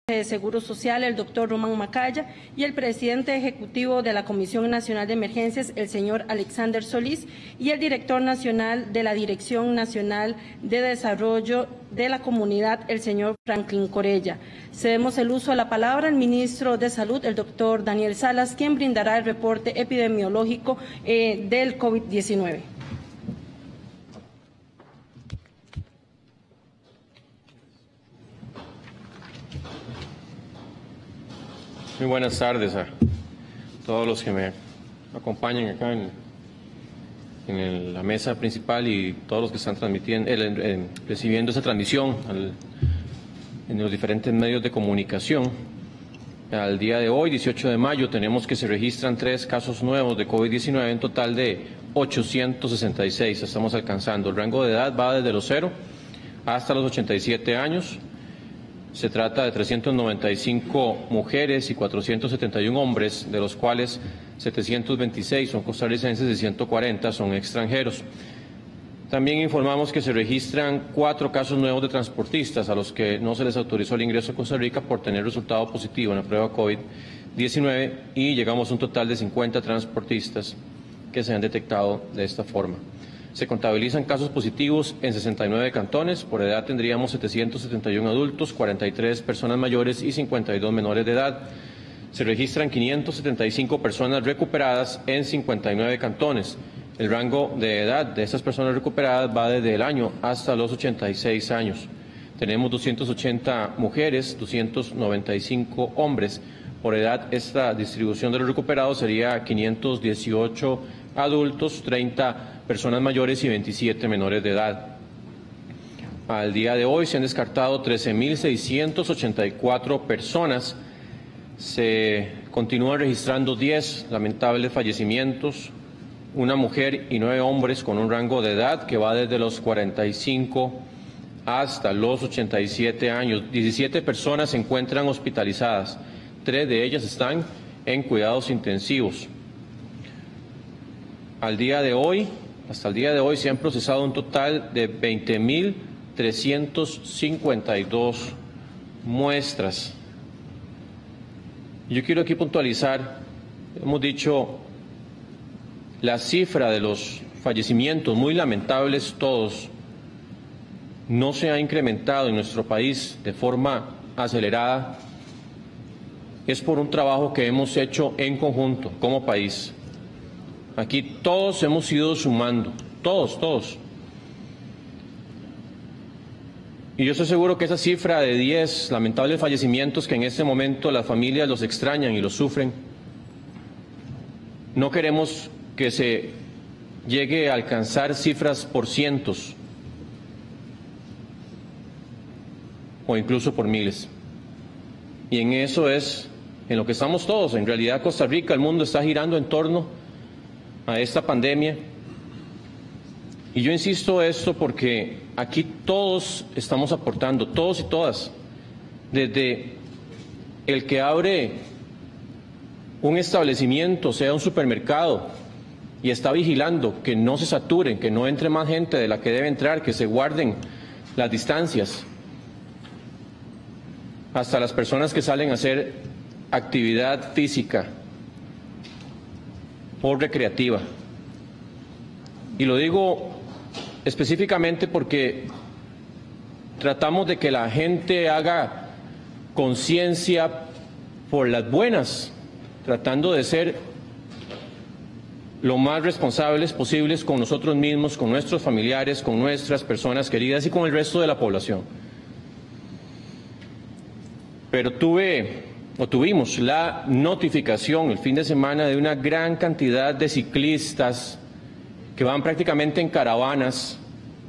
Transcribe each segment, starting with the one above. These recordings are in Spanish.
de Seguro Social, el doctor Román Macaya, y el presidente ejecutivo de la Comisión Nacional de Emergencias, el señor Alexander Solís, y el director nacional de la Dirección Nacional de Desarrollo de la Comunidad, el señor Franklin Corella. Cedemos el uso de la palabra al ministro de Salud, el doctor Daniel Salas, quien brindará el reporte epidemiológico del COVID-19. Muy buenas tardes a todos los que me acompañan acá en la mesa principal y todos los que están recibiendo esta transmisión en los diferentes medios de comunicación. Al día de hoy, 18 de mayo, tenemos que se registran 3 casos nuevos de COVID-19, en total de 866 estamos alcanzando. El rango de edad va desde los 0 hasta los 87 años. Se trata de 395 mujeres y 471 hombres, de los cuales 726 son costarricenses y 140 son extranjeros. También informamos que se registran 4 casos nuevos de transportistas a los que no se les autorizó el ingreso a Costa Rica por tener resultado positivo en la prueba COVID-19 y llegamos a un total de 50 transportistas que se han detectado de esta forma. Se contabilizan casos positivos en 69 cantones. Por edad tendríamos 771 adultos, 43 personas mayores y 52 menores de edad. Se registran 575 personas recuperadas en 59 cantones. El rango de edad de estas personas recuperadas va desde el año hasta los 86 años. Tenemos 280 mujeres, 295 hombres. Por edad, esta distribución de los recuperados sería 518 adultos, 30 personas mayores y 27 menores de edad. Al día de hoy se han descartado 13.684 personas. Se continúan registrando 10 lamentables fallecimientos, una mujer y 9 hombres con un rango de edad que va desde los 45 hasta los 87 años. 17 personas se encuentran hospitalizadas, 3 de ellas están en cuidados intensivos. Hasta el día de hoy se han procesado un total de 20.352 muestras. Yo quiero aquí puntualizar, hemos dicho, la cifra de los fallecimientos, muy lamentables todos, no se ha incrementado en nuestro país de forma acelerada. Es por un trabajo que hemos hecho en conjunto como país. Aquí todos hemos ido sumando, todos. Y yo estoy seguro que esa cifra de 10 lamentables fallecimientos que en este momento las familias los extrañan y los sufren, no queremos que se llegue a alcanzar cifras por cientos o incluso por miles. Y en eso es en lo que estamos todos. En realidad Costa Rica, el mundo está girando en torno a esta pandemia. Y yo insisto esto porque aquí todos estamos aportando, todos y todas, desde el que abre un establecimiento, sea un supermercado, y está vigilando que no se saturen, que no entre más gente de la que debe entrar, que se guarden las distancias, hasta las personas que salen a hacer actividad física o recreativa. Y lo digo específicamente porque tratamos de que la gente haga conciencia por las buenas, tratando de ser lo más responsables posibles con nosotros mismos, con nuestros familiares, con nuestras personas queridas y con el resto de la población. Pero tuvimos la notificación el fin de semana de una gran cantidad de ciclistas que van prácticamente en caravanas.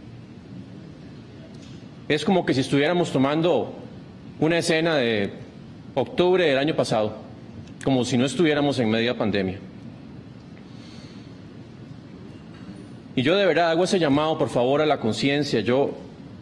Es como que si estuviéramos tomando una escena de octubre del año pasado, como si no estuviéramos en media pandemia. Y yo de verdad hago ese llamado, por favor, a la conciencia. Lo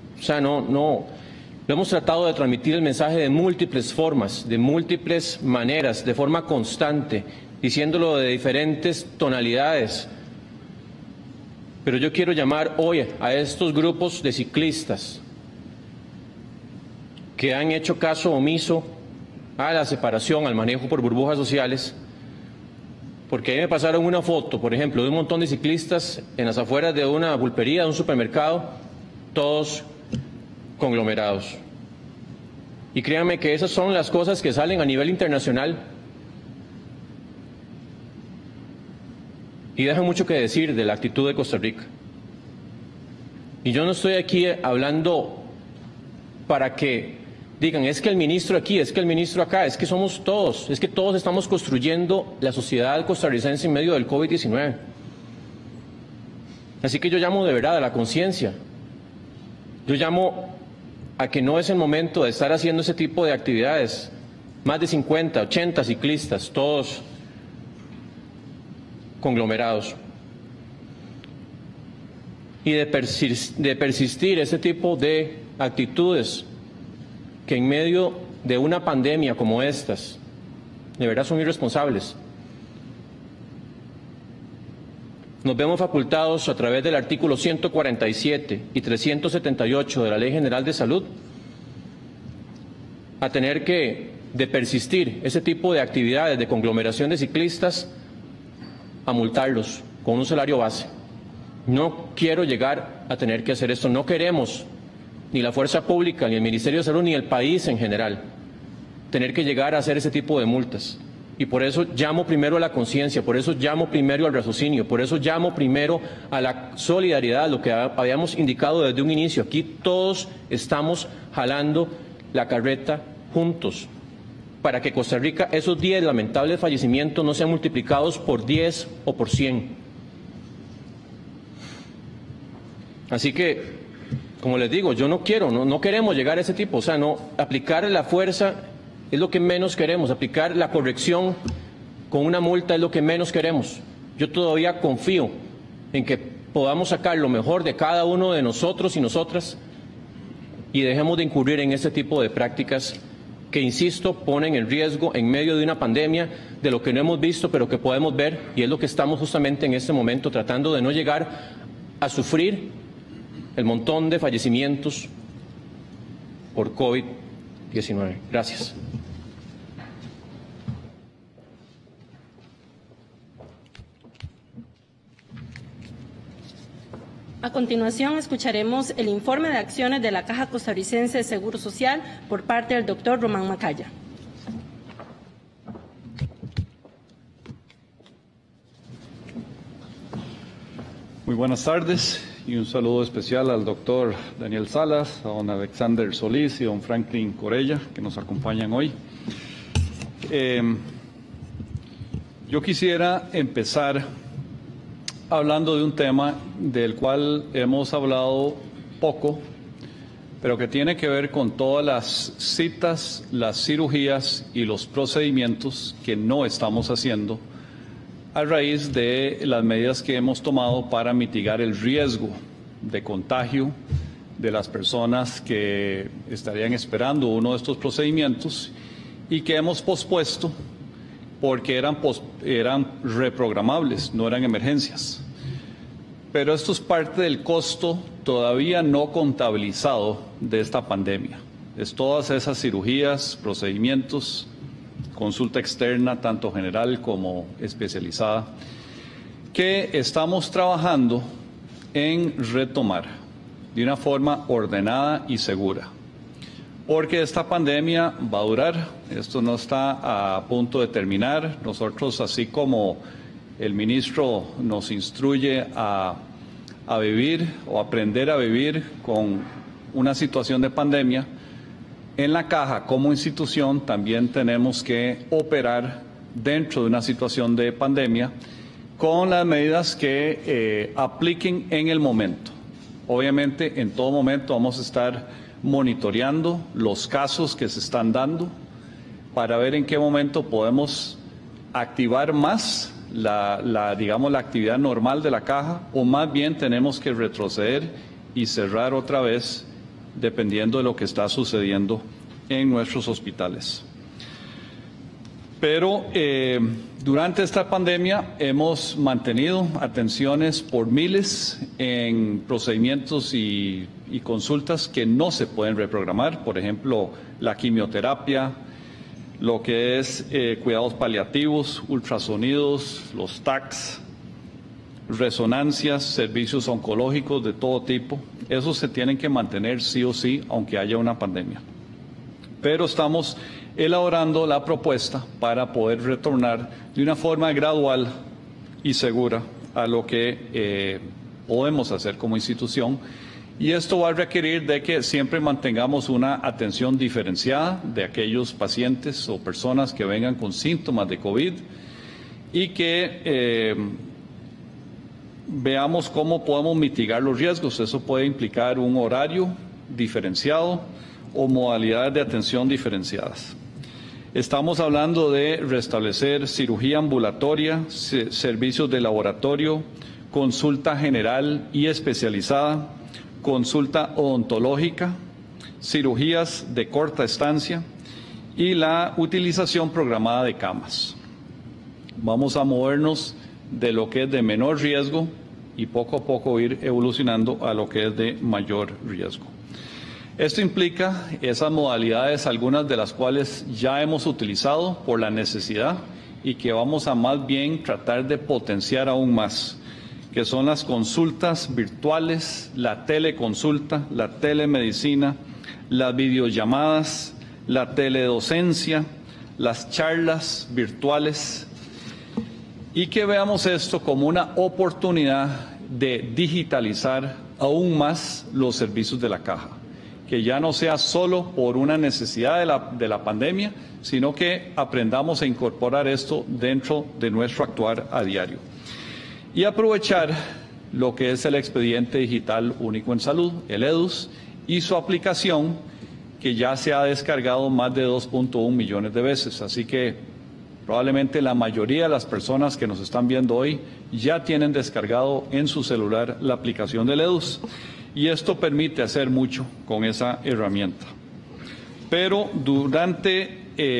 hemos tratado de transmitir el mensaje de múltiples formas, de múltiples maneras, de forma constante, diciéndolo de diferentes tonalidades. Pero yo quiero llamar hoy a estos grupos de ciclistas que han hecho caso omiso a la separación, al manejo por burbujas sociales, porque ahí me pasaron una foto, por ejemplo, de un montón de ciclistas en las afueras de una pulpería, de un supermercado, todos conglomerados. Y créanme que esas son las cosas que salen a nivel internacional y dejan mucho que decir de la actitud de Costa Rica. Y yo no estoy aquí hablando para que digan, es que el ministro aquí, es que el ministro acá, es que somos todos, es que todos estamos construyendo la sociedad costarricense en medio del COVID-19. Así que yo llamo de verdad a la conciencia. Yo llamo a que no es el momento de estar haciendo ese tipo de actividades. Más de 50, 80 ciclistas, todos conglomerados. Y de persistir ese tipo de actitudes que en medio de una pandemia como estas, de verdad son irresponsables. Nos vemos facultados a través del artículo 147 y 378 de la Ley General de Salud a tener que, de persistir ese tipo de actividades de conglomeración de ciclistas, a multarlos con un salario base. No quiero llegar a tener que hacer esto, no queremos, ni la fuerza pública, ni el Ministerio de Salud, ni el país en general, tener que llegar a hacer ese tipo de multas. Y por eso llamo primero a la conciencia, por eso llamo primero al raciocinio, por eso llamo primero a la solidaridad, lo que habíamos indicado desde un inicio. Aquí todos estamos jalando la carreta juntos para que Costa Rica, esos 10 lamentables fallecimientos no sean multiplicados por 10 o por 100. Así que, como les digo, yo no queremos llegar a ese tipo, o sea, no, aplicar la fuerza es lo que menos queremos, aplicar la corrección con una multa es lo que menos queremos. Yo todavía confío en que podamos sacar lo mejor de cada uno de nosotros y nosotras y dejemos de incurrir en ese tipo de prácticas que, insisto, ponen en riesgo en medio de una pandemia de lo que no hemos visto pero que podemos ver, y es lo que estamos justamente en este momento tratando de no llegar a sufrir el montón de fallecimientos por COVID-19. Gracias. A continuación, escucharemos el informe de acciones de la Caja Costarricense de Seguro Social por parte del doctor Román Macaya. Muy buenas tardes y un saludo especial al doctor Daniel Salas, a don Alexander Solís y don Franklin Corella, que nos acompañan hoy. Yo quisiera empezar hablando de un tema del cual hemos hablado poco, pero que tiene que ver con todas las citas, las cirugías y los procedimientos que no estamos haciendo a raíz de las medidas que hemos tomado para mitigar el riesgo de contagio de las personas que estarían esperando uno de estos procedimientos y que hemos pospuesto porque eran reprogramables, no eran emergencias. Pero esto es parte del costo todavía no contabilizado de esta pandemia. Es todas esas cirugías, procedimientos, consulta externa, tanto general como especializada, que estamos trabajando en retomar de una forma ordenada y segura. Porque esta pandemia va a durar, esto no está a punto de terminar. Nosotros, así como el ministro nos instruye a vivir o aprender a vivir con una situación de pandemia, en la Caja como institución también tenemos que operar dentro de una situación de pandemia con las medidas que apliquen en el momento. Obviamente, en todo momento vamos a estar monitoreando los casos que se están dando para ver en qué momento podemos activar más la actividad normal de la Caja, o más bien tenemos que retroceder y cerrar otra vez dependiendo de lo que está sucediendo en nuestros hospitales. Pero durante esta pandemia hemos mantenido atenciones por miles en procedimientos y consultas que no se pueden reprogramar, por ejemplo, la quimioterapia, lo que es cuidados paliativos, ultrasonidos, los TACs, resonancias, servicios oncológicos de todo tipo. Esos se tienen que mantener sí o sí, aunque haya una pandemia. Pero estamos elaborando la propuesta para poder retornar de una forma gradual y segura a lo que podemos hacer como institución. Y esto va a requerir de que siempre mantengamos una atención diferenciada de aquellos pacientes o personas que vengan con síntomas de COVID y que veamos cómo podemos mitigar los riesgos. Eso puede implicar un horario diferenciado o modalidades de atención diferenciadas. Estamos hablando de restablecer cirugía ambulatoria, servicios de laboratorio, consulta general y especializada, consulta odontológica, cirugías de corta estancia y la utilización programada de camas. Vamos a movernos de lo que es de menor riesgo y poco a poco ir evolucionando a lo que es de mayor riesgo. Esto implica esas modalidades, algunas de las cuales ya hemos utilizado por la necesidad y que vamos a más bien tratar de potenciar aún más, que son las consultas virtuales, la teleconsulta, la telemedicina, las videollamadas, la teledocencia, las charlas virtuales, y que veamos esto como una oportunidad de digitalizar aún más los servicios de la Caja, que ya no sea solo por una necesidad de la pandemia, sino que aprendamos a incorporar esto dentro de nuestro actuar a diario. Y aprovechar lo que es el expediente digital único en salud, el EDUS, y su aplicación, que ya se ha descargado más de 2.1 millones de veces. Así que probablemente la mayoría de las personas que nos están viendo hoy ya tienen descargado en su celular la aplicación del EDUS. Y esto permite hacer mucho con esa herramienta. Pero durante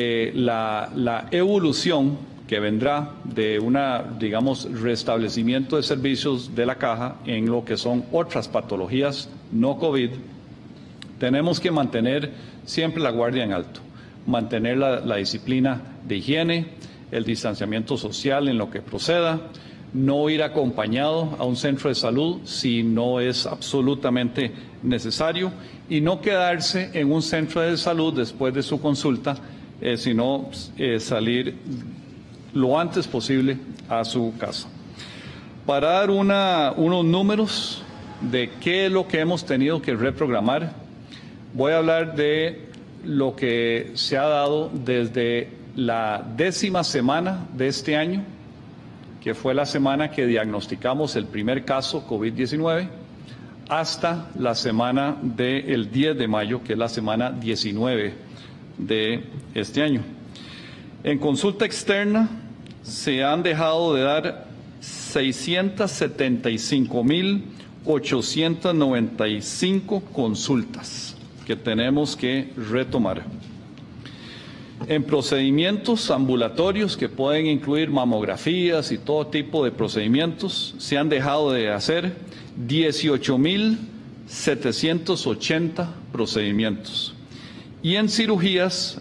la evolución que vendrá de digamos, restablecimiento de servicios de la Caja en lo que son otras patologías no COVID, tenemos que mantener siempre la guardia en alto, mantener la disciplina de higiene, el distanciamiento social en lo que proceda, no ir acompañado a un centro de salud si no es absolutamente necesario y no quedarse en un centro de salud después de su consulta, sino salir lo antes posible a su casa. Para dar unos números de qué es lo que hemos tenido que reprogramar, voy a hablar de lo que se ha dado desde la 10ª semana de este año, que fue la semana que diagnosticamos el primer caso COVID-19, hasta la semana del 10 de mayo, que es la semana 19 de este año. En consulta externa se han dejado de dar 675.895 consultas que tenemos que retomar. En procedimientos ambulatorios que pueden incluir mamografías y todo tipo de procedimientos, se han dejado de hacer 18.780 procedimientos. Y en cirugías,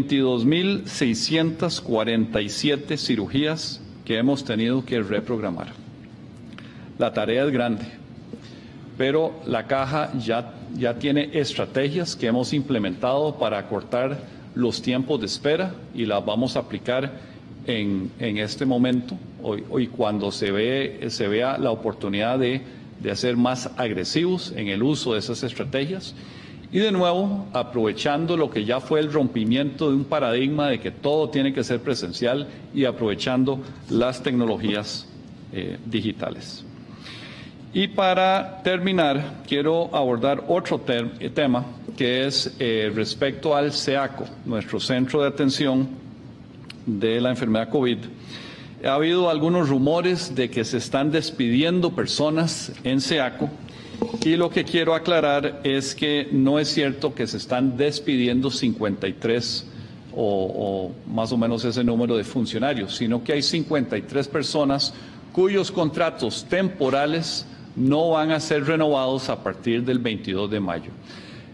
22.647 cirugías que hemos tenido que reprogramar. La tarea es grande, pero la Caja ya tiene estrategias que hemos implementado para acortar los tiempos de espera y las vamos a aplicar en este momento, hoy cuando se vea la oportunidad de ser más agresivos en el uso de esas estrategias. Y de nuevo, aprovechando lo que ya fue el rompimiento de un paradigma de que todo tiene que ser presencial y aprovechando las tecnologías digitales. Y para terminar, quiero abordar otro tema que es respecto al CEACO, nuestro centro de atención de la enfermedad COVID. Ha habido algunos rumores de que se están despidiendo personas en CEACO. Y lo que quiero aclarar es que no es cierto que se están despidiendo 53 o más o menos ese número de funcionarios, sino que hay 53 personas cuyos contratos temporales no van a ser renovados a partir del 22 de mayo.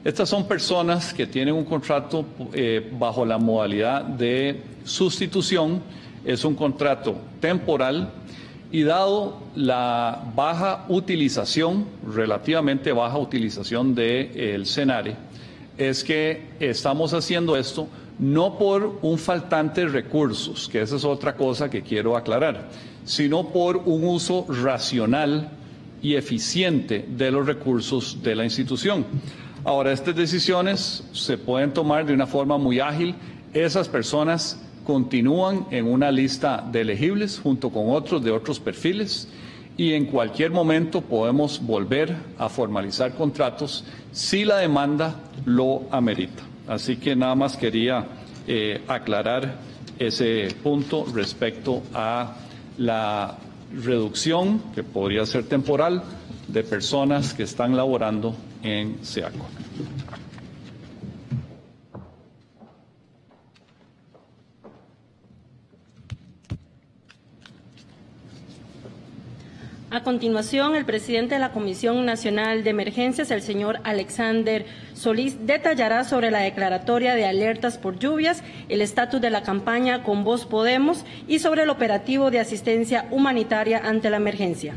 Estas son personas que tienen un contrato bajo la modalidad de sustitución, es un contrato temporal y dado la baja utilización, relativamente baja utilización del SENARE, es que estamos haciendo esto no por un faltante de recursos, que esa es otra cosa que quiero aclarar, sino por un uso racional y eficiente de los recursos de la institución. Ahora, estas decisiones se pueden tomar de una forma muy ágil. Esas personas continúan en una lista de elegibles junto con otros de otros perfiles y en cualquier momento podemos volver a formalizar contratos si la demanda lo amerita. Así que nada más quería aclarar ese punto respecto a la reducción, que podría ser temporal, de personas que están laborando en SEACO. A continuación, el presidente de la Comisión Nacional de Emergencias, el señor Alexander Solís, detallará sobre la declaratoria de alertas por lluvias, el estatus de la campaña Con Vos Podemos y sobre el operativo de asistencia humanitaria ante la emergencia.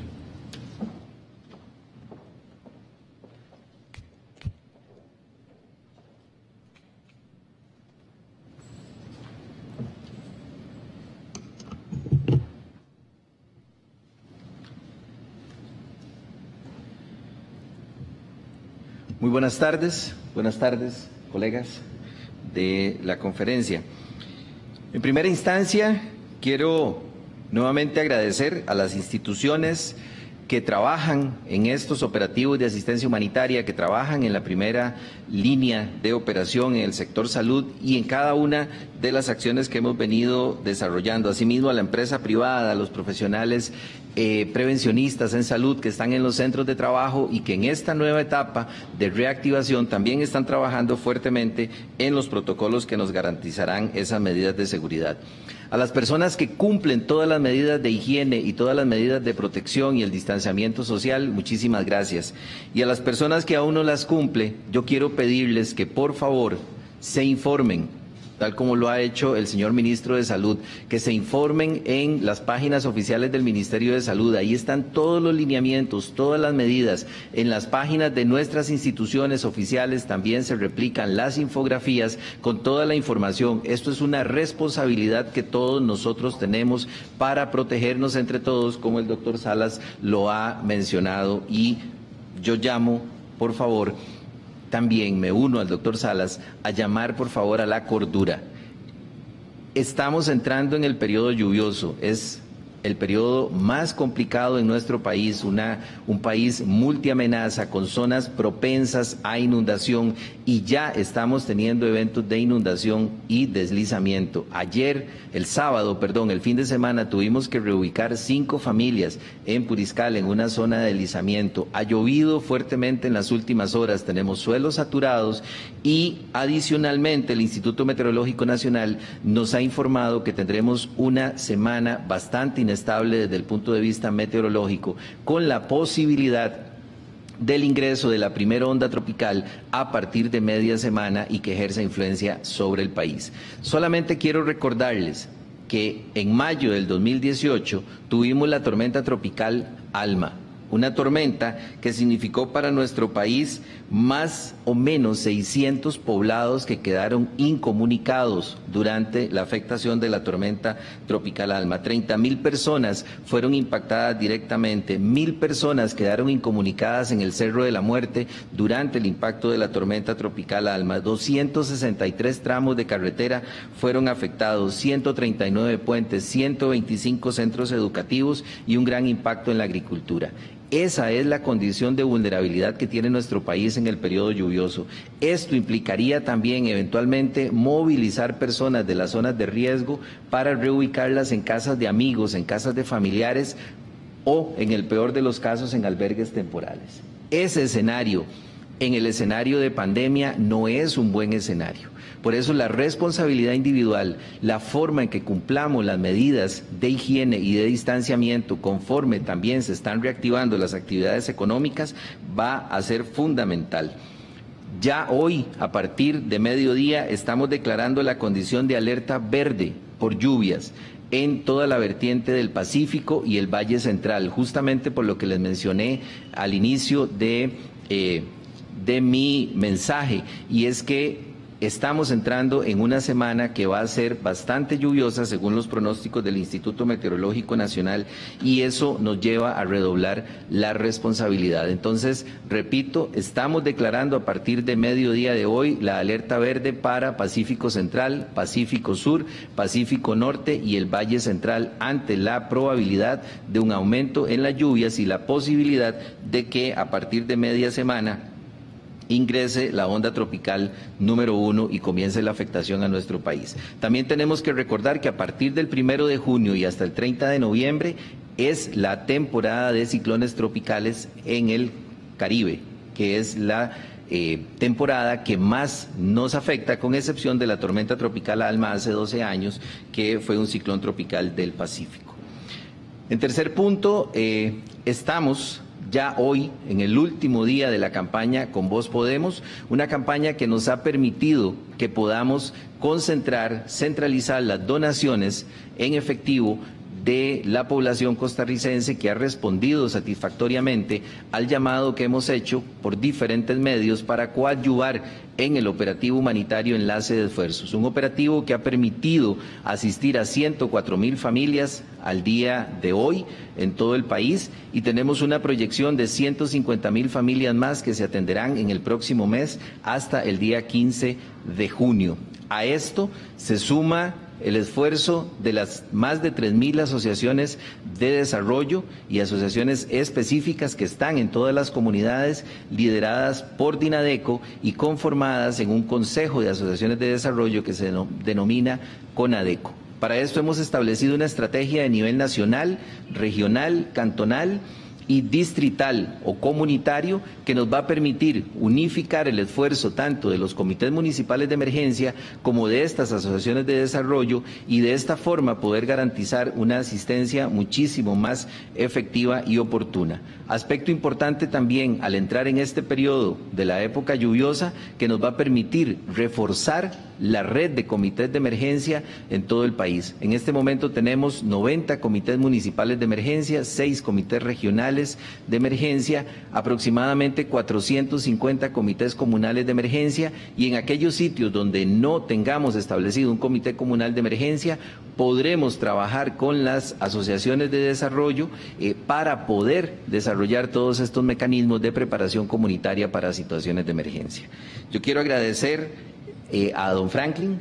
Muy buenas tardes, colegas de la conferencia. En primera instancia, quiero nuevamente agradecer a las instituciones que trabajan en estos operativos de asistencia humanitaria, que trabajan en la primera línea de operación en el sector salud y en cada una de las acciones que hemos venido desarrollando. Asimismo, a la empresa privada, a los profesionales prevencionistas en salud que están en los centros de trabajo y que en esta nueva etapa de reactivación también están trabajando fuertemente en los protocolos que nos garantizarán esas medidas de seguridad. A las personas que cumplen todas las medidas de higiene y todas las medidas de protección y el distanciamiento social, muchísimas gracias. Y a las personas que aún no las cumple, yo quiero pedirles que por favor se informen, tal como lo ha hecho el señor ministro de Salud, que se informen en las páginas oficiales del Ministerio de Salud. Ahí están todos los lineamientos, todas las medidas. En las páginas de nuestras instituciones oficiales también se replican las infografías con toda la información. Esto es una responsabilidad que todos nosotros tenemos para protegernos entre todos, como el doctor Salas lo ha mencionado, y yo llamo, por favor, también me uno al doctor Salas a llamar por favor a la cordura. Estamos entrando en el periodo lluvioso, es el periodo más complicado en nuestro país, un país multiamenaza con zonas propensas a inundación y ya estamos teniendo eventos de inundación y deslizamiento. El fin de semana tuvimos que reubicar 5 familias en Puriscal en una zona de deslizamiento. Ha llovido fuertemente en las últimas horas, tenemos suelos saturados y adicionalmente el Instituto Meteorológico Nacional nos ha informado que tendremos una semana bastante inestable desde el punto de vista meteorológico, con la posibilidad del ingreso de la primera onda tropical a partir de media semana y que ejerza influencia sobre el país. Solamente quiero recordarles que en mayo del 2018 tuvimos la tormenta tropical Alma, una tormenta que significó para nuestro país más o menos 600 poblados que quedaron incomunicados durante la afectación de la tormenta tropical Alma. 30.000 personas fueron impactadas directamente, 1.000 personas quedaron incomunicadas en el Cerro de la Muerte durante el impacto de la tormenta tropical Alma. 263 tramos de carretera fueron afectados, 139 puentes, 125 centros educativos y un gran impacto en la agricultura. Esa es la condición de vulnerabilidad que tiene nuestro país en el periodo lluvioso. Esto implicaría también eventualmente movilizar personas de las zonas de riesgo para reubicarlas en casas de amigos, en casas de familiares o, en el peor de los casos, en albergues temporales. Ese escenario, en el escenario de pandemia, no es un buen escenario. Por eso la responsabilidad individual, la forma en que cumplamos las medidas de higiene y de distanciamiento conforme también se están reactivando las actividades económicas va a ser fundamental. Ya hoy, a partir de mediodía, estamos declarando la condición de alerta verde por lluvias en toda la vertiente del Pacífico y el Valle Central, justamente por lo que les mencioné al inicio de mi mensaje, y es que estamos entrando en una semana que va a ser bastante lluviosa según los pronósticos del Instituto Meteorológico Nacional, y eso nos lleva a redoblar la responsabilidad. Entonces, repito, estamos declarando a partir de mediodía de hoy la alerta verde para Pacífico Central, Pacífico Sur, Pacífico Norte y el Valle Central ante la probabilidad de un aumento en las lluvias y la posibilidad de que a partir de media semana ingrese la onda tropical número 1 y comience la afectación a nuestro país. También tenemos que recordar que a partir del 1 de junio y hasta el 30 de noviembre es la temporada de ciclones tropicales en el Caribe, que es la temporada que más nos afecta, con excepción de la tormenta tropical Alma hace 12 años, que fue un ciclón tropical del Pacífico. En tercer punto, estamos ya hoy en el último día de la campaña Con Vos Podemos, una campaña que nos ha permitido que podamos centralizar las donaciones en efectivo de la población costarricense, que ha respondido satisfactoriamente al llamado que hemos hecho por diferentes medios para coadyuvar en el operativo humanitario Enlace de Esfuerzos, un operativo que ha permitido asistir a 104,000 familias al día de hoy en todo el país, y tenemos una proyección de 150,000 familias más que se atenderán en el próximo mes hasta el día 15 de junio. A esto se suma el esfuerzo de las más de 3,000 asociaciones de desarrollo y asociaciones específicas que están en todas las comunidades, lideradas por Dinadeco y conformadas en un consejo de asociaciones de desarrollo que se denomina CONADECO. Para esto hemos establecido una estrategia de nivel nacional, regional, cantonal y distrital o comunitario, que nos va a permitir unificar el esfuerzo tanto de los comités municipales de emergencia como de estas asociaciones de desarrollo, y de esta forma poder garantizar una asistencia muchísimo más efectiva y oportuna. Aspecto importante también al entrar en este periodo de la época lluviosa, que nos va a permitir reforzar la red de comités de emergencia en todo el país. En este momento tenemos 90 comités municipales de emergencia, 6 comités regionales de emergencia, aproximadamente 450 comités comunales de emergencia, y en aquellos sitios donde no tengamos establecido un comité comunal de emergencia, podremos trabajar con las asociaciones de desarrollo para poder desarrollar todos estos mecanismos de preparación comunitaria para situaciones de emergencia. Yo quiero agradecer a don Franklin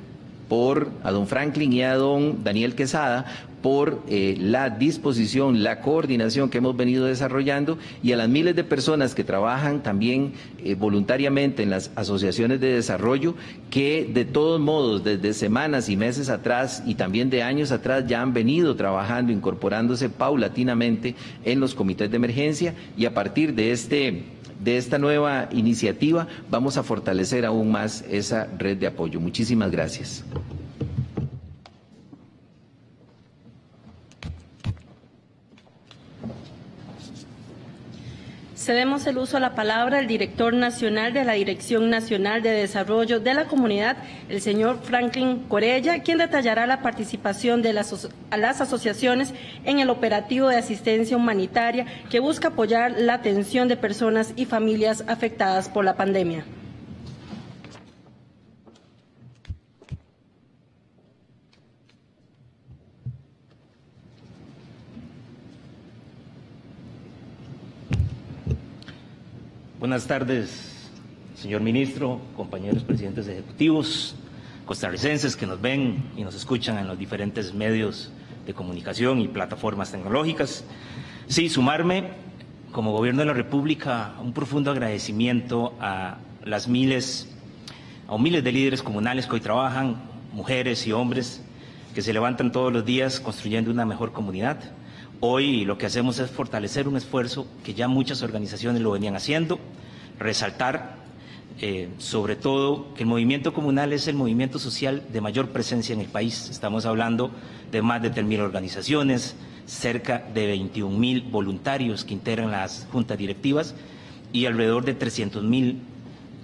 y a don Daniel Quesada por la disposición, la coordinación que hemos venido desarrollando, y a las miles de personas que trabajan también voluntariamente en las asociaciones de desarrollo, que de todos modos desde semanas y meses atrás y también de años atrás ya han venido trabajando, incorporándose paulatinamente en los comités de emergencia, y a partir de esta nueva iniciativa vamos a fortalecer aún más esa red de apoyo. Muchísimas gracias. Cedemos el uso a la palabra al director nacional de la Dirección Nacional de Desarrollo de la Comunidad, el señor Franklin Corella, quien detallará la participación de las asociaciones en el operativo de asistencia humanitaria que busca apoyar la atención de personas y familias afectadas por la pandemia. Buenas tardes, señor ministro, compañeros presidentes ejecutivos, costarricenses que nos ven y nos escuchan en los diferentes medios de comunicación y plataformas tecnológicas. Sí, sumarme como Gobierno de la República un profundo agradecimiento a miles de líderes comunales que hoy trabajan, mujeres y hombres que se levantan todos los días construyendo una mejor comunidad. Hoy lo que hacemos es fortalecer un esfuerzo que ya muchas organizaciones lo venían haciendo, resaltar sobre todo que el movimiento comunal es el movimiento social de mayor presencia en el país. Estamos hablando de más de 3,000 organizaciones, cerca de 21,000 voluntarios que integran las juntas directivas y alrededor de 300,000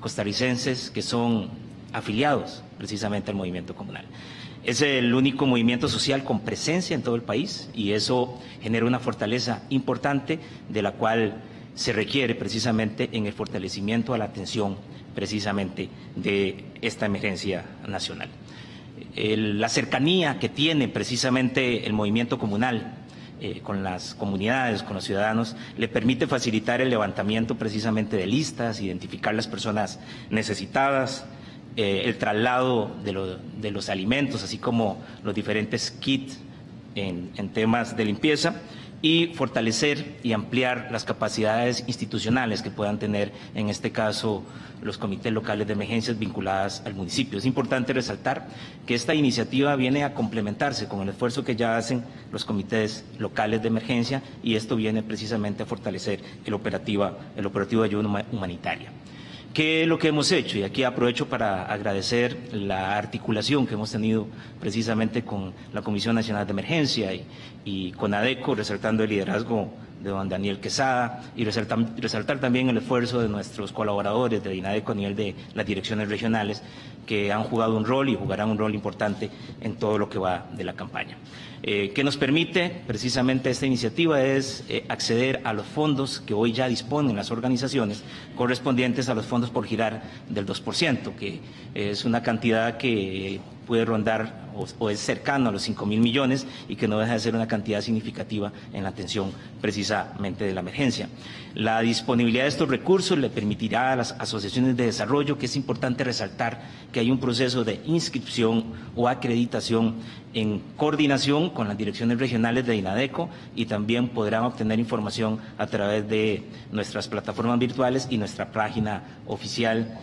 costarricenses que son afiliados precisamente al movimiento comunal. Es el único movimiento social con presencia en todo el país y eso genera una fortaleza importante de la cual se requiere precisamente en el fortalecimiento a la atención precisamente de esta emergencia nacional. La cercanía que tiene precisamente el movimiento comunal con las comunidades, con los ciudadanos, le permite facilitar el levantamiento precisamente de listas, identificar las personas necesitadas, el traslado de los alimentos, así como los diferentes kits en temas de limpieza, y fortalecer y ampliar las capacidades institucionales que puedan tener, en este caso, los comités locales de emergencias vinculadas al municipio. Es importante resaltar que esta iniciativa viene a complementarse con el esfuerzo que ya hacen los comités locales de emergencia y esto viene precisamente a fortalecer el operativo de ayuda humanitaria. ¿Qué es lo que hemos hecho? Y aquí aprovecho para agradecer la articulación que hemos tenido precisamente con la Comisión Nacional de Emergencia y con ADECO, resaltando el liderazgo de don Daniel Quesada y resaltar también el esfuerzo de nuestros colaboradores de INADECO a nivel de las direcciones regionales que han jugado un rol y jugarán un rol importante en todo lo que va de la campaña. ¿Qué nos permite precisamente esta iniciativa? Es acceder a los fondos que hoy ya disponen las organizaciones correspondientes a los fondos por girar del 2%, que es una cantidad que puede rondar o es cercano a los 5.000 millones y que no deja de ser una cantidad significativa en la atención precisamente de la emergencia. La disponibilidad de estos recursos le permitirá a las asociaciones de desarrollo, que es importante resaltar que hay un proceso de inscripción o acreditación en coordinación con las direcciones regionales de INADECO y también podrán obtener información a través de nuestras plataformas virtuales y nuestra página oficial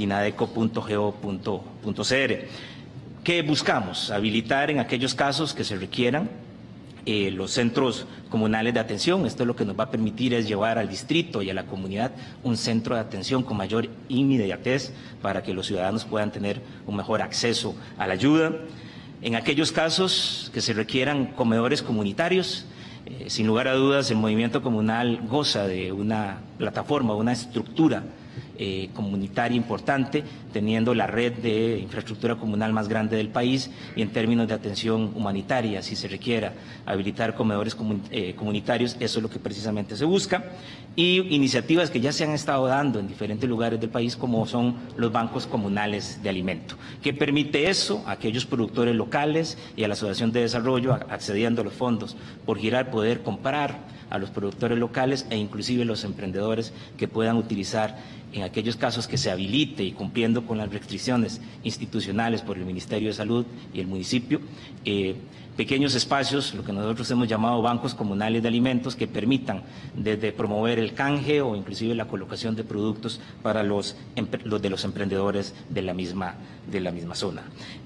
inadeco.go.cr. ¿Qué buscamos? Habilitar en aquellos casos que se requieran los centros comunales de atención. Esto es lo que nos va a permitir es llevar al distrito y a la comunidad un centro de atención con mayor inmediatez para que los ciudadanos puedan tener un mejor acceso a la ayuda. En aquellos casos que se requieran comedores comunitarios, sin lugar a dudas el movimiento comunal goza de una plataforma, una estructura comunitaria importante, teniendo la red de infraestructura comunal más grande del país y en términos de atención humanitaria, si se requiera habilitar comedores comunitarios, eso es lo que precisamente se busca, y iniciativas que ya se han estado dando en diferentes lugares del país, como son los bancos comunales de alimento. ¿Qué permite eso? A aquellos productores locales y a la Asociación de Desarrollo, accediendo a los fondos por girar, poder comprar a los productores locales e inclusive los emprendedores que puedan utilizar en aquellos casos que se habilite y cumpliendo con las restricciones institucionales por el Ministerio de Salud y el municipio, pequeños espacios, lo que nosotros hemos llamado bancos comunales de alimentos, que permitan desde promover el canje o inclusive la colocación de productos para los de los emprendedores de la misma zona.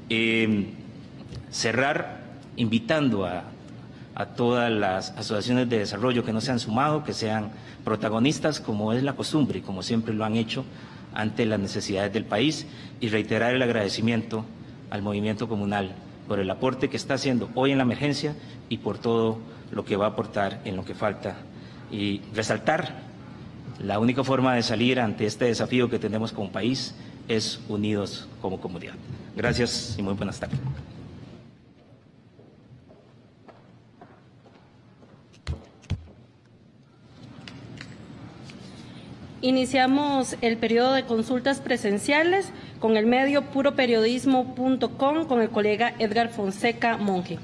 Cerrar invitando a todas las asociaciones de desarrollo que no se han sumado, que sean protagonistas como es la costumbre y como siempre lo han hecho ante las necesidades del país, y reiterar el agradecimiento al movimiento comunal por el aporte que está haciendo hoy en la emergencia y por todo lo que va a aportar en lo que falta. Y resaltar, la única forma de salir ante este desafío que tenemos como país es unidos como comunidad. Gracias y muy buenas tardes. Iniciamos el periodo de consultas presenciales con el medio puroperiodismo.com con el colega Edgar Fonseca Monge.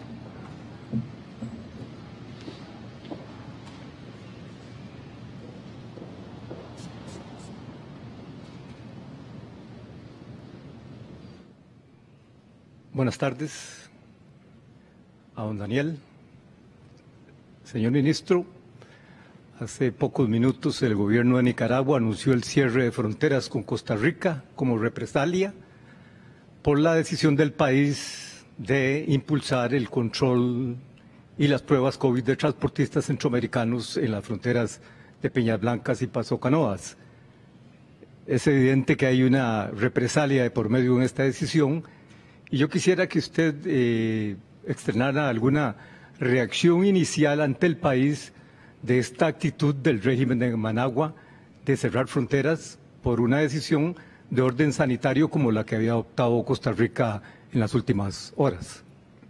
Buenas tardes a don Daniel. Señor ministro, hace pocos minutos el gobierno de Nicaragua anunció el cierre de fronteras con Costa Rica como represalia por la decisión del país de impulsar el control y las pruebas COVID de transportistas centroamericanos en las fronteras de Peñas Blancas y Paso Canoas. Es evidente que hay una represalia de por medio en esta decisión y yo quisiera que usted externara alguna reacción inicial ante el país de esta actitud del régimen de Managua de cerrar fronteras por una decisión de orden sanitario como la que había adoptado Costa Rica en las últimas horas.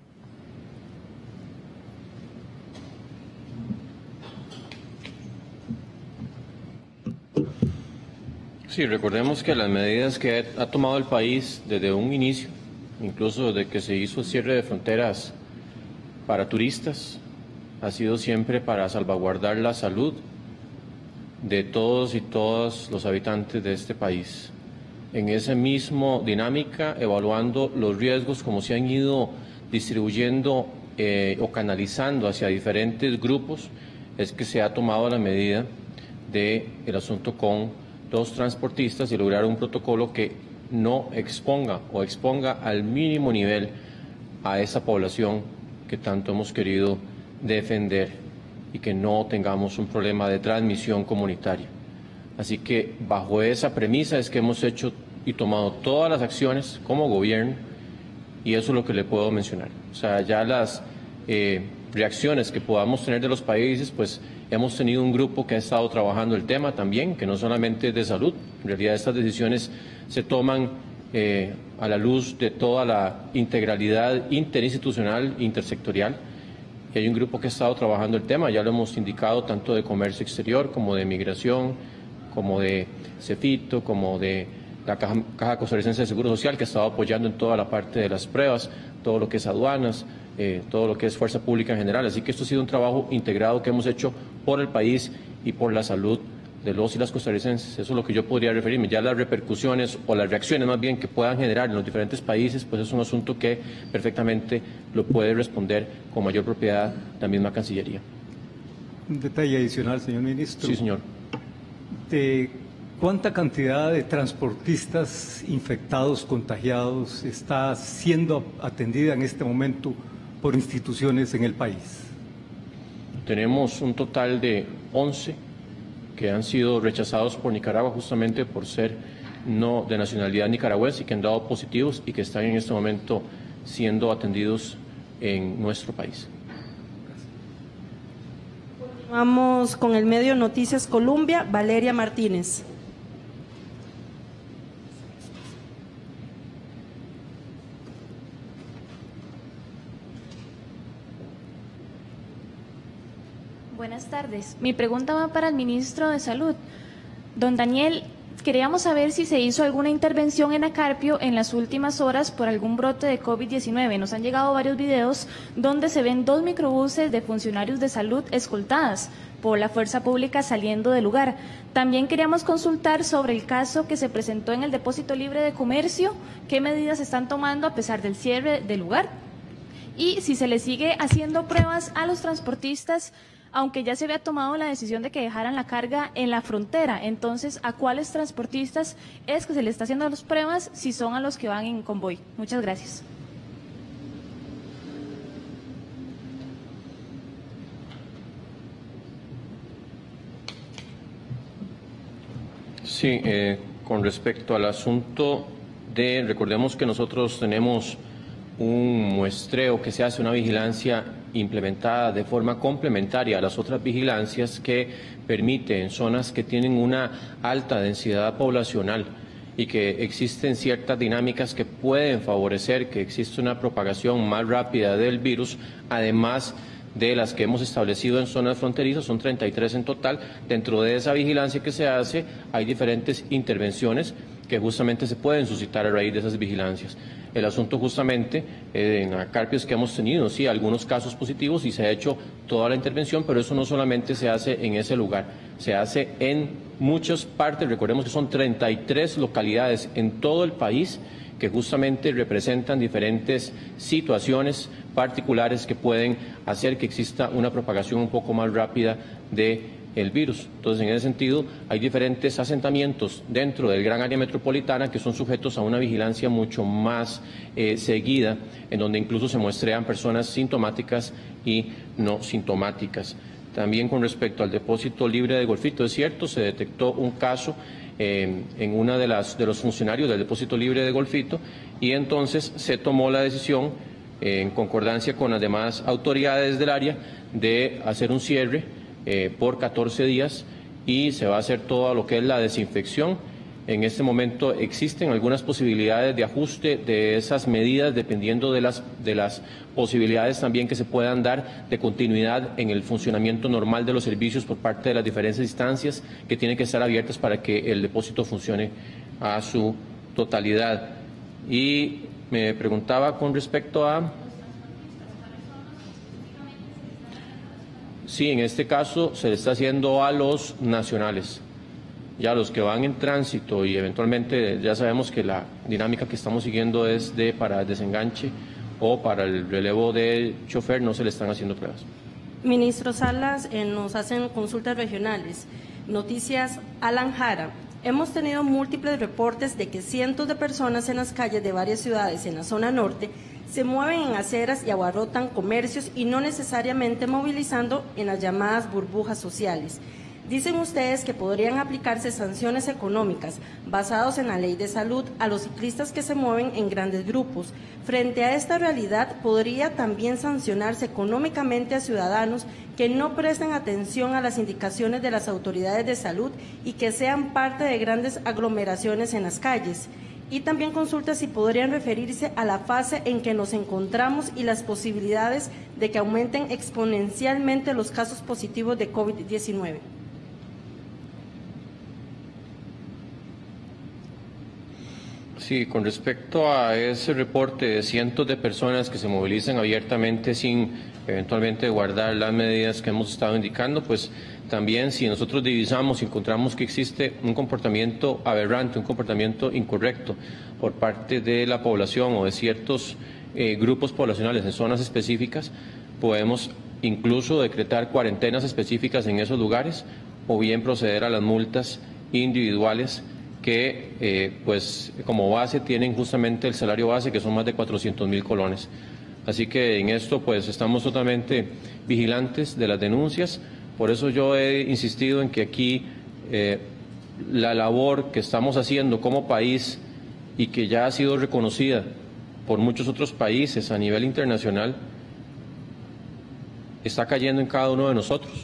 Sí, recordemos que las medidas que ha tomado el país desde un inicio, incluso desde que se hizo el cierre de fronteras para turistas, ha sido siempre para salvaguardar la salud de todos y todas los habitantes de este país. En esa misma dinámica, evaluando los riesgos como se han ido distribuyendo o canalizando hacia diferentes grupos, es que se ha tomado la medida del asunto con los transportistas y lograr un protocolo que no exponga o exponga al mínimo nivel a esa población que tanto hemos querido defender y que no tengamos un problema de transmisión comunitaria. Así que bajo esa premisa es que hemos hecho y tomado todas las acciones como gobierno, y eso es lo que le puedo mencionar. O sea, ya las reacciones que podamos tener de los países, pues hemos tenido un grupo que ha estado trabajando el tema también, que no solamente es de salud. En realidad estas decisiones se toman a la luz de toda la integralidad interinstitucional, intersectorial, y hay un grupo que ha estado trabajando el tema, ya lo hemos indicado, tanto de comercio exterior como de migración, como de CEFITO, como de la Caja Costarricense de Seguro Social, que ha estado apoyando en toda la parte de las pruebas, todo lo que es aduanas, todo lo que es fuerza pública en general. Así que esto ha sido un trabajo integrado que hemos hecho por el país y por la salud de los y las costarricenses. Eso es lo que yo podría referirme. Ya las repercusiones o las reacciones más bien que puedan generar en los diferentes países, pues es un asunto que perfectamente lo puede responder con mayor propiedad la misma Cancillería. Un detalle adicional, señor ministro. Sí, señor. ¿De cuánta cantidad de transportistas infectados, contagiados, está siendo atendida en este momento por instituciones en el país? Tenemos un total de 11 que han sido rechazados por Nicaragua justamente por ser no de nacionalidad nicaragüense y que han dado positivos y que están en este momento siendo atendidos en nuestro país. Vamos con el medio Noticias Colombia, Valeria Martínez. Buenas tardes. Mi pregunta va para el ministro de Salud. Don Daniel, queríamos saber si se hizo alguna intervención en Acarpio en las últimas horas por algún brote de COVID-19. Nos han llegado varios videos donde se ven 2 microbuses de funcionarios de salud escoltadas por la fuerza pública saliendo del lugar. También queríamos consultar sobre el caso que se presentó en el Depósito Libre de Comercio, qué medidas se están tomando a pesar del cierre del lugar y si se le sigue haciendo pruebas a los transportistas, aunque ya se había tomado la decisión de que dejaran la carga en la frontera. Entonces, ¿a cuáles transportistas es que se le está haciendo las pruebas si son a los que van en convoy? Muchas gracias. Sí, con respecto al asunto de, recordemos que nosotros tenemos un muestreo que se hace, una vigilancia implementada de forma complementaria a las otras vigilancias que permite en zonas que tienen una alta densidad poblacional y que existen ciertas dinámicas que pueden favorecer que exista una propagación más rápida del virus, además de las que hemos establecido en zonas fronterizas, son 33 en total. Dentro de esa vigilancia que se hace hay diferentes intervenciones que justamente se pueden suscitar a raíz de esas vigilancias. El asunto justamente en Acarpio es que hemos tenido, sí, algunos casos positivos y se ha hecho toda la intervención, pero eso no solamente se hace en ese lugar, se hace en muchas partes. Recordemos que son 33 localidades en todo el país que justamente representan diferentes situaciones particulares que pueden hacer que exista una propagación un poco más rápida del virus. Entonces, en ese sentido, hay diferentes asentamientos dentro del gran área metropolitana que son sujetos a una vigilancia mucho más seguida, en donde incluso se muestrean personas sintomáticas y no sintomáticas. También con respecto al depósito libre de Golfito, es cierto, se detectó un caso en una de los funcionarios del depósito libre de Golfito y entonces se tomó la decisión en concordancia con las demás autoridades del área de hacer un cierre por 14 días y se va a hacer todo lo que es la desinfección En este momento existen algunas posibilidades de ajuste de esas medidas dependiendo de las posibilidades también que se puedan dar de continuidad en el funcionamiento normal de los servicios por parte de las diferentes instancias que tienen que estar abiertas para que el depósito funcione a su totalidad. Y me preguntaba con respecto a... Sí, en este caso se le está haciendo a los nacionales. Ya los que van en tránsito y eventualmente ya sabemos que la dinámica que estamos siguiendo es para desenganche o para el relevo de chofer, no se le están haciendo pruebas. Ministro Salas, nos hacen consultas regionales. Noticias Alan Jara. Hemos tenido múltiples reportes de que cientos de personas en las calles de varias ciudades en la zona norte se mueven en aceras y abarrotan comercios y no necesariamente movilizando en las llamadas burbujas sociales. Dicen ustedes que podrían aplicarse sanciones económicas basadas en la ley de salud a los ciclistas que se mueven en grandes grupos. Frente a esta realidad, ¿podría también sancionarse económicamente a ciudadanos que no presten atención a las indicaciones de las autoridades de salud y que sean parte de grandes aglomeraciones en las calles? Y también consulta si podrían referirse a la fase en que nos encontramos y las posibilidades de que aumenten exponencialmente los casos positivos de COVID-19. Sí, con respecto a ese reporte de cientos de personas que se movilizan abiertamente sin eventualmente guardar las medidas que hemos estado indicando, pues también si nosotros divisamos y encontramos que existe un comportamiento aberrante, un comportamiento incorrecto por parte de la población o de ciertos grupos poblacionales en zonas específicas, podemos incluso decretar cuarentenas específicas en esos lugares o bien proceder a las multas individuales que pues como base tienen justamente el salario base, que son más de 400.000 colones. Así que en esto pues estamos totalmente vigilantes de las denuncias. Por eso yo he insistido en que aquí la labor que estamos haciendo como país y que ya ha sido reconocida por muchos otros países a nivel internacional está cayendo en cada uno de nosotros.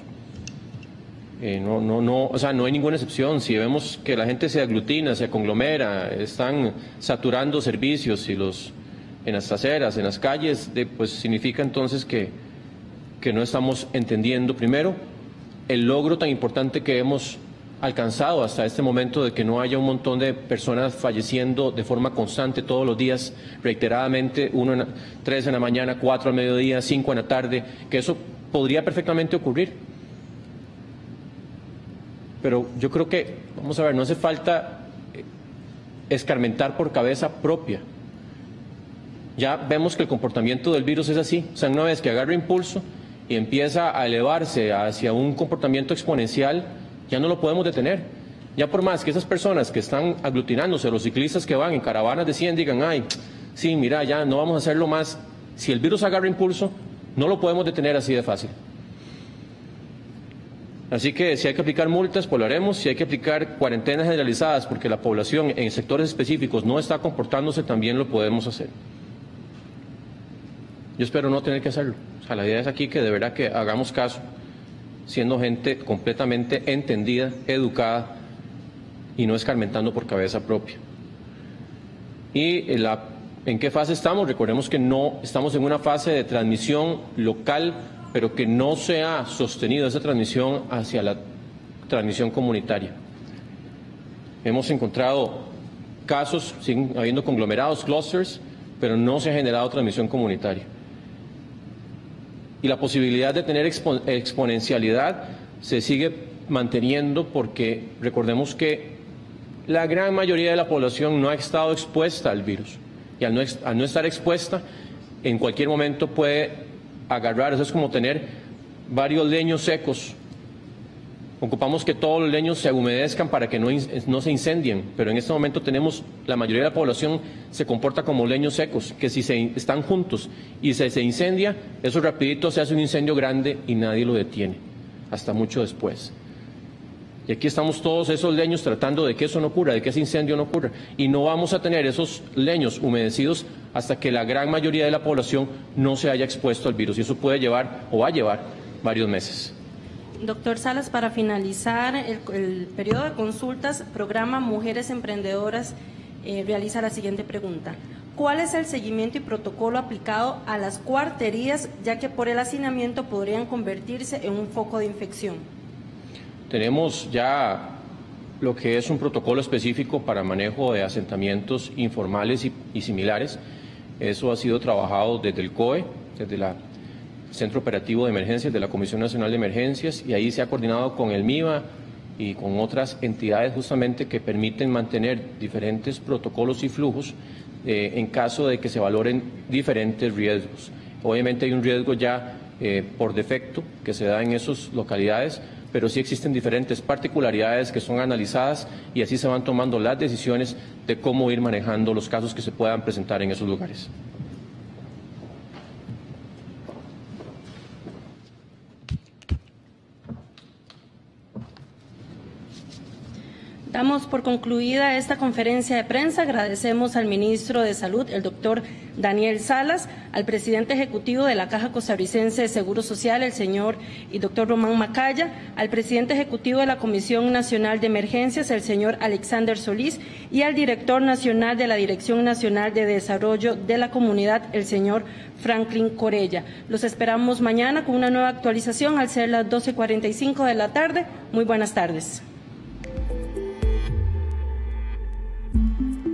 O sea, no hay ninguna excepción. Si vemos que la gente se aglutina, se conglomera, están saturando servicios en las aceras, en las calles, pues significa entonces que no estamos entendiendo, primero, el logro tan importante que hemos alcanzado hasta este momento de que no haya un montón de personas falleciendo de forma constante todos los días, reiteradamente, 3 en la mañana, 4 al mediodía, 5 en la tarde, que eso podría perfectamente ocurrir. Pero yo creo que, vamos a ver, no hace falta escarmentar por cabeza propia. Ya vemos que el comportamiento del virus es así. O sea, una vez que agarra impulso y empieza a elevarse hacia un comportamiento exponencial, ya no lo podemos detener. Ya por más que esas personas que están aglutinándose, los ciclistas que van en caravanas de 100 digan, ay, sí, mira, ya no vamos a hacerlo más. Si el virus agarra impulso, no lo podemos detener así de fácil. Así que si hay que aplicar multas, pues lo haremos. Si hay que aplicar cuarentenas generalizadas porque la población en sectores específicos no está comportándose, también lo podemos hacer. Yo espero no tener que hacerlo. O sea, la idea es aquí que de verdad que hagamos caso, siendo gente completamente entendida, educada y no escarmentando por cabeza propia. ¿Y en qué fase estamos? Recordemos que no estamos en una fase de transmisión local, pero que no se ha sostenido esa transmisión hacia la transmisión comunitaria. Hemos encontrado casos, siguen habiendo conglomerados, clusters, pero no se ha generado transmisión comunitaria. Y la posibilidad de tener exponencialidad se sigue manteniendo porque recordemos que la gran mayoría de la población no ha estado expuesta al virus. Y al no estar expuesta, en cualquier momento puede agarrar. Eso es como tener varios leños secos. Ocupamos que todos los leños se humedezcan para que no se incendien, pero en este momento tenemos, la mayoría de la población se comporta como leños secos, que si están juntos y se incendia, eso rapidito se hace un incendio grande y nadie lo detiene, hasta mucho después. Y aquí estamos todos esos leños tratando de que eso no ocurra, de que ese incendio no ocurra. Y no vamos a tener esos leños humedecidos hasta que la gran mayoría de la población no se haya expuesto al virus. Y eso puede llevar o va a llevar varios meses. Doctor Salas, para finalizar el periodo de consultas, programa Mujeres Emprendedoras realiza la siguiente pregunta. ¿Cuál es el seguimiento y protocolo aplicado a las cuarterías, ya que por el hacinamiento podrían convertirse en un foco de infección? Tenemos ya lo que es un protocolo específico para manejo de asentamientos informales y similares. Eso ha sido trabajado desde el COE, desde el Centro Operativo de Emergencias de la Comisión Nacional de Emergencias, y ahí se ha coordinado con el MIVA y con otras entidades justamente que permiten mantener diferentes protocolos y flujos en caso de que se valoren diferentes riesgos. Obviamente hay un riesgo ya por defecto que se da en esas localidades, pero sí existen diferentes particularidades que son analizadas y así se van tomando las decisiones de cómo ir manejando los casos que se puedan presentar en esos lugares. Damos por concluida esta conferencia de prensa. Agradecemos al ministro de Salud, el doctor Daniel Salas, al presidente ejecutivo de la Caja Costarricense de Seguro Social, el señor y doctor Román Macaya, al presidente ejecutivo de la Comisión Nacional de Emergencias, el señor Alexander Solís, y al director nacional de la Dirección Nacional de Desarrollo de la Comunidad, el señor Franklin Corella. Los esperamos mañana con una nueva actualización al ser las 12:45 de la tarde. Muy buenas tardes.